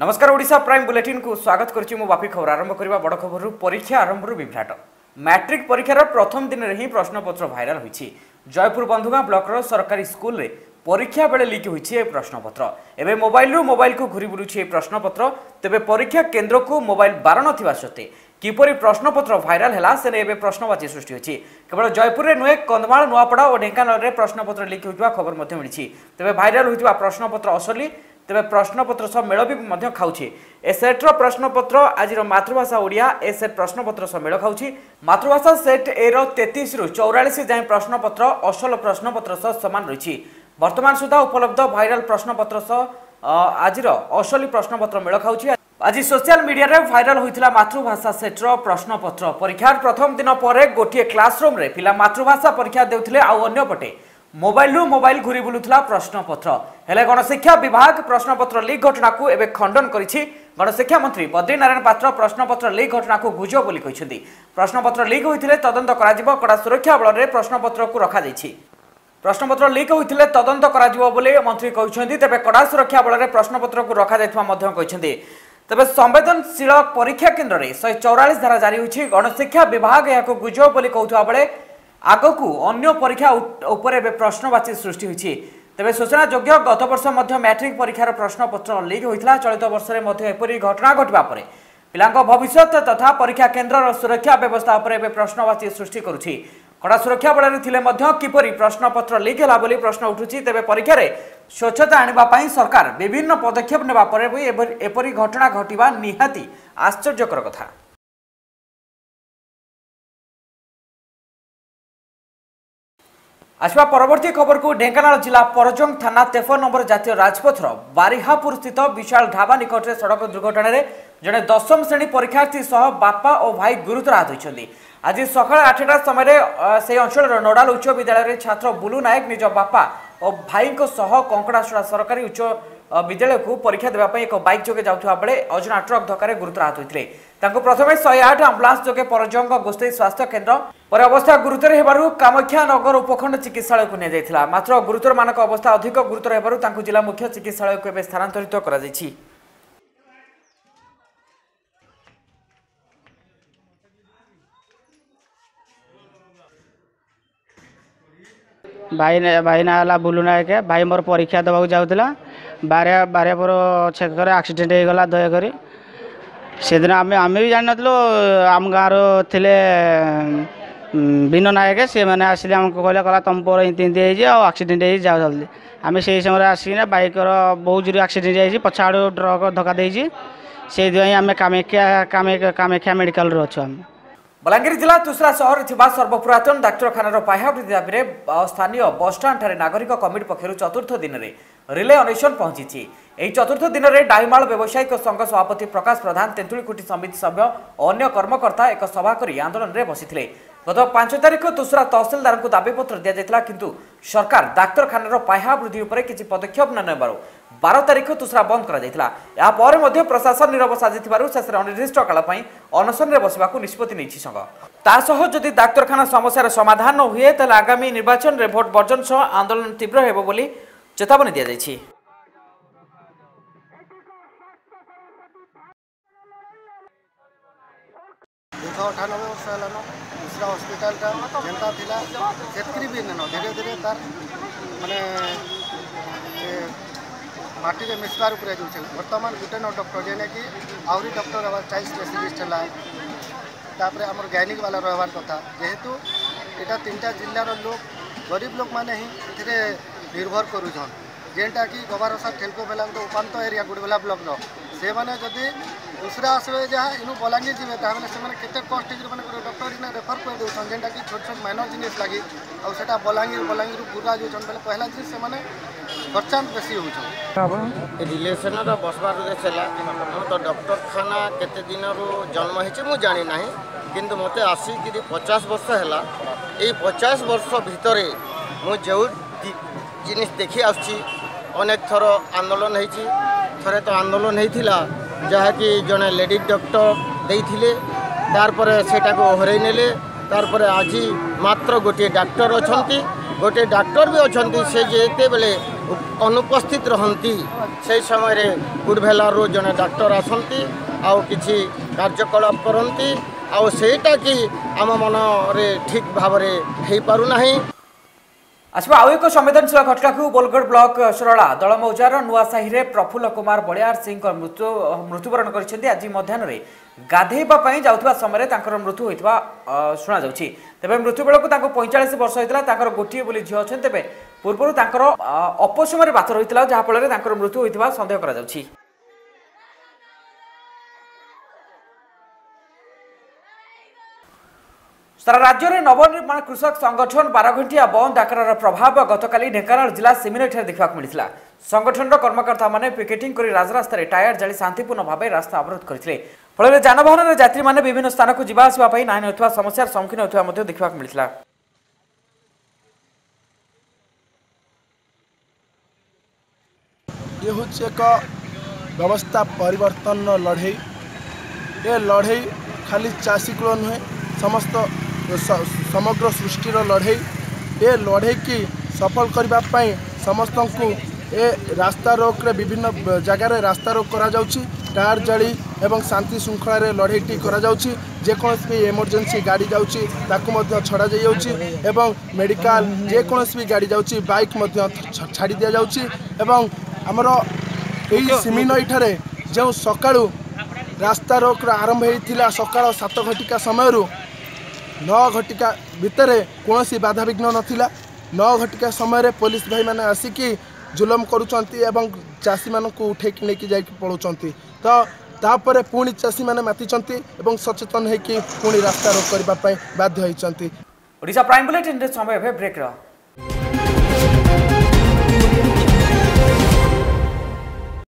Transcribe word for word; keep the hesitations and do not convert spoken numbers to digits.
नमस्कार Odisha prime bulletin को स्वागत करुच्ची मु बापी खबर आरंभ करबा बड़ खबर परीक्षा आरंभ विभ्राट मैट्रिक परीक्षार प्रथम दिन में ही प्रश्नपत्र भाइराल होईछि। जयपुर बंधुगां ब्लॉकर सरकारी स्कूल रे परीक्षा बेले लीक होईछि ए प्रश्नपत्र। एबे मोबाइल रु मोबाइल को घुरी बुलुछि ए प्रश्नपत्र। तेबे परीक्षा केन्द्र को मोबाइल बारण थिबा सत्ते किपरि प्रश्नपत्र भाइराल हैला से एबे प्रश्नवाची सृष्टि होईछि। केवल जयपुर रे नुहे कंधमाल नुआपड़ा और ढेंकानाल रे प्रश्नपत्र लीक होइतबा खबर मध्ये मिलिछि। तेबे भाइराल होइतबा प्रश्नपत्र असली तेबे प्रश्नपत्र सह मेल भी मध्य खाउछि। ए सेट्र प्रश्नपत्र आज मातृभाषा ओडिया ए सेट प्रश्नपत्र सह मेल खाउछि। मातृभाषा सेट ए रो तैंतीस रु चौवालीस जाय प्रश्नपत्र असल प्रश्नपत्र सह समान रहिछि। वर्तमान सुधा उपलब्ध भाइराल प्रश्नपत्र सह आज असली प्रश्नपत्र मेल खाउछि। आज सोशल मीडिया रे भाइराल होइतिला मातृभाषा सेट्र प्रश्नपत्र। परीक्षार प्रथम दिन पर गोटे क्लासरूम रे पिला मातृभाषा परीक्षा देउथिले आ अन्य पटे मोबाइल रु मोबाइल घुरी बुलुथला प्रश्नपत्र। हेले गणशिक्षा विभाग प्रश्नपत्र लीक घटना को एबे खंडन करिछि। गणशिक्षा मंत्री बद्रीनारायण पात्र प्रश्नपत्र लीक घटना को गुजब बोली कहिसेंती। प्रश्नपत्र लीक होइथिले तदंत कराजिबो। कड़ा सुरक्षा बल रे प्रश्नपत्र को रखा जाइछि। प्रश्नपत्र लीक होइथिले तदंत कराजिबो बोली मंत्री कहिसेंती। तबे कड़ा सुरक्षा बल रे प्रश्नपत्र को रखा जाइथवा मध्य कहिसेंती। तबे संवेदनशील परीक्षा केन्द्र रे एक सौ चौवालीस धारा जारी होइछि। गणशिक्षा विभाग याको गुजब बोली कहउथवा बेले आगकू अन्य परीक्षा उपरे प्रश्नवाची सृष्टि होइछि। तेबे सूचना योग्य गत वर्ष मध्य मैट्रिक परीक्षार प्रश्नपत्र लीक होइतला। चलित वर्ष रे मध्य एपरि घटना घटबा परे पिलांको भविष्यत तथा परीक्षा केन्द्रर सुरक्षा व्यवस्था उपरे प्रश्नवाची सृष्टि करुछि। कड़ा सुरक्षा बल थिले मध्य किपरि प्रश्नपत्र लीक होला बोली प्रश्न उठुछि। तेबे परीक्षा रे स्वच्छता आनिबा पई सरकार विभिन्न पदक्षेप नेबा परे भी एपरि घटना घटिबा निहाती आश्चर्यकर कथा। आसवा परवर्ती खबर को ढेंकानाल जिला परजंग थाना तेफर नंबर जातीय राजपथर बारिहापुर स्थित विशाल ढाबा निकट में सड़क दुर्घटना रे जड़े दशम श्रेणी परीक्षार्थी सह बापा और भाई गुरुतर आहत होइछन्ति। आज सकाळ आठटा समय से अंचल नोडाल उच्च विद्यालय छात्र बुलू नायक निज बापा और भाई सह कंकड़ासड़ा सरकारी उच्च विद्यालय को परीक्षा देवाई एक बाइक जोगे जाउथबा बेले अजना ट्रक धक्का गुरुतर आहत होइतिले। तांको प्रथमे एक सौ आठ आम्बुलांस जोगे परजंग गोष्ठी स्वास्थ्य केन्द्र पर अवस्था गुरुतर हेबारु कामाख्या नगर उपखंड चिकित्सालय को निया मात्र गुरुतर मानक अवस्था अधिक गुरुतर हेबारु तांको जिला मुख्य चिकित्सालय को एबे स्थानांतरित करा जायछि। भाई भाई ना बुलू नायक भाई मोर परीक्षा देवाक जाऊला बारे बारे पर छेक एक्सीडेंट हो गला दयाकोरी से दिन आम आम भी जान नु आम गाँव रे विनोद नायक से मैंने आसिले आमको कहले कहला तुम पर इति इति एक्सीडेंट हो जाओ जल्दी आम से समय आसिक बाइकर बहुत जोर एक्सीडेंट जाइए पछाड़ ट्रक धक्का देजी से आम कामाख्या कामाख्या मेडिकल अच्छु। आम बलांगीर जिला तुसरा सहर थिबा सर्वपुरातन डाक्तरखानार पाह्यावृत्ति दाबी में स्थानीय बसस्टाण्ड ठारे नागरिक कमिटी पक्षर चतुर्थ दिन में रिले अनशन पहुंची। यही चतुर्थ दिन में डाईमाल व्यावसायिक संघ सभापति प्रकाश प्रधान तेंतुलीकुटी समिति सभ्य और अन्य कर्मकर्ता एक सभा कर आंदोलन में बसिथिले। गत पांच तारिख तुसरा तहसिलदार को दाबीपत्र दि जाइथिला किंतु सरकार डाक्तरखानार पाह्यावृत्ति उपर किसी पदक्षेप न नेबारु बारह तारिख तुसरा बंद करा जाइथिला। या पर मध्य प्रशासन नीरव साजिथिबारु शेषे अनिर्दिष्ट काल पई अनशन रे बसिबाकू निष्पत्ति नैछि संघ। तासह जदि डाक्तरखाना समस्यार समाधान न हुए ताले आगामी निर्वाचन रे भोट बर्जन सह आंदोलन तीव्र हेबो बोली चेतावनी दिया जाइछि। अठानबे वर्ष है दूसरा हस्पिटाल जेनता थिला सेतकरी भी न धीरे धीरे तार माने माटी रे मिसबार उपरे जो वर्तमान गुटे न डॉक्टर जेने कि आउरी डॉक्टर आबार चाइल्ड स्पेशलिस्ट है तापर आमर गायनिक वाला रहबार कथा जेहेतु एटा तीनटा जिल्लार लोक गरीब लोक माने ही एथिरे निर्भर करूछन जेनटा कि गबारसा ठेलको बेला तो उपांत एरिया गुडबेला ब्लॉक नो से माने जदी दूसरा आसवे जहाँ इनु बलांगीर जी ताहले से माने केते कॉस्ट माने डॉक्टर इना रेफर कर देउछन जेनटा कि छोट छोट माइनर जिनिस लागी और सेटा बलांगीर बलांगीर पूरा जो छन बेले पहला चीज से माने खर्चांत बेसी होउछन रिलेशन रो बसबार रे चला तो डॉक्टर खाना केते दिन रो जन्म हेछि मु जानि नाही किंतु मते आसी कि पचास वर्ष हैला ए पचास वर्ष भितरे मु जो जिनिस देखि आछि अनेक थर आंदोलन हेछि थरे तो आंदोलन हेतिला जहाँ कि जड़े लेडी डॉक्टर देइथिले तार पर सेटा को हरई नेले तार पर आज मात्र गोटे डॉक्टर अछंती गोटे डॉक्टर भी अछंती से जेते बेले अनुपस्थित रहती से समय गुडभेलारू जड़े डाक्टर आसती आउ किसी कार्यकलाप करती आउ सेटा कि आम मन ठीक भाव हो पारुना। आसवा आउ एक संवेदनशील घटना को बोलगढ़ ब्लॉक सरला दल मौजार नुआसाही में प्रफुल्ल कुमार बलियार सिंह मृत्यु मृत्युवरण कर आज मध्याह्न गाधेवा जाऊा समय मृत्यु होता शुणा तेज मृत्यु बेलू पैंचाश वर्ष होता गोटे बोली झील अच्छे तेज पूर्व अपशम बात रही जहाँफल मृत्यु होता सन्देह कर सारा राज्य में नवनिर्माण कृषक संगठन बारह घंटिया बंद डाकर प्रभाव गतकाली ढेंकानाल जिला सिमिनेठारे देखा मिलता। संगठन कार्यकर्ता माने पिकेटिंग कर राजरास्त टायर जाली शांतिपूर्ण भाव रास्ता अवरोध करते फल जानवाहन यात्री माने विभिन्न स्थान को जावासवाई ना ना समस्या सम्मुखीन होता देखा मिलता। ये हूँ एक व्यवस्था परिवर्तन लड़े ये लड़े खाली चाषी को नुहे समस्त समग्र सृष्टिर लड़े ये लड़े की सफल करने समस्त को ए रास्ता रोक रे विभिन्न जगार रास्ता रोक करा जाउछि टायर जाली एवं शांति श्रृंखला लड़ेटी करा जाउछि जेकोसी भी इमरजेंसी गाड़ी जाउछि ताकू मध्य छड़ा जाई जाउछि एवं मेडिकल जेकोसी भी गाड़ी जाउछि बाइक मध्य छाड़ी दिया जाउछि एवं हमर एई सिमिनई ठारे जो सकाळू रास्ता रोक आरंभ होता सकाळ सात घटिका समय नौ घटिका भितर कौन बाधा विघ्न नाला नौ घटिका समय पुलिस भाई मैंने आसिकी जुलम करुँच चाषी मानक उठे नहीं जा पलाउंट तो तापर पुणी चाषी मैंने मातिचंती एवं सचेतन होकि पुणी रास्ता रोक करने बाध्य होती। ओडिशा प्राइम बुलेटिन समय ब्रेक।